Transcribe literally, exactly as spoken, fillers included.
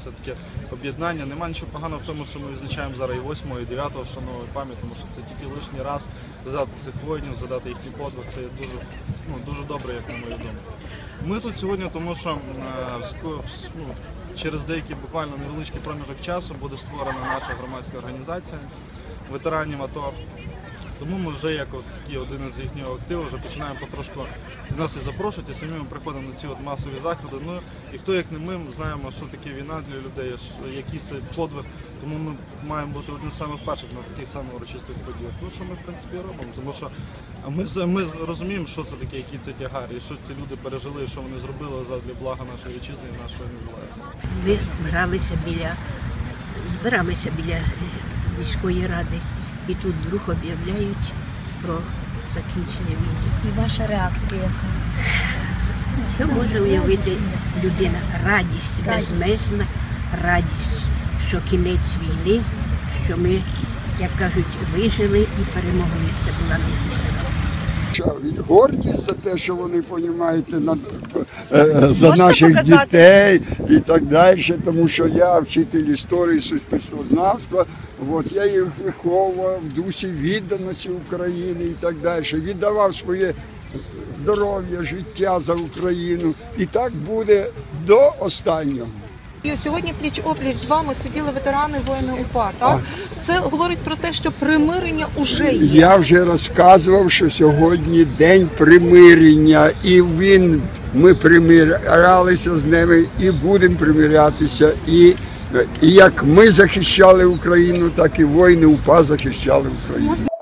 це таке об'єднання. Нема нічого поганого в тому, що ми відзначаємо зараз і восьмого, і дев'ятого шановної пам'яті, тому що це тільки лишній раз згадати цих воїнів, згадати їхній подвиг. Це дуже, ну, дуже добре, як на мою думку. Ми тут сьогодні, тому що ну, через деякий буквально невеличкий проміжок часу буде створена наша громадська організація ветеранів АТО. Тому ми вже як от такий один із їхнього активу вже починаємо потрошку, нас і запрошують, і самі ми приходимо на ці от масові заходи. Ну і хто як не ми, ми знаємо, що таке війна для людей, який це подвиг, тому ми маємо бути одним з самих перших на таких самих урочистих подіях. Ну що ми в принципі робимо, тому що ми, ми розуміємо, що це таке, який це тягар, і що ці люди пережили, і що вони зробили для блага нашої вітчизни і нашої незалежності. Ми збиралися біля, збиралися біля міської ради. І тут вдруг об'являють про закінчення війни. І ваша реакція яка? Що може уявити людина? Радість, безмежна радість, що кінець війни, що ми, як кажуть, вижили і перемогли. Це була найбільша. Гордість за те, що вони, розумієте, за наших дітей і так далі, тому що я вчитель історії суспільствознавства, от, я їх виховував в дусі відданості України і так далі, віддавав своє здоров'я, життя за Україну, і так буде до останнього. Сьогодні пліч-опліч з вами сиділи ветерани воїни УПА, так? Це говорить про те, що примирення вже є. Я вже розказував, що сьогодні день примирення, і він, ми примирялися з ними, і будемо примирятися. І, і як ми захищали Україну, так і воїни УПА захищали Україну.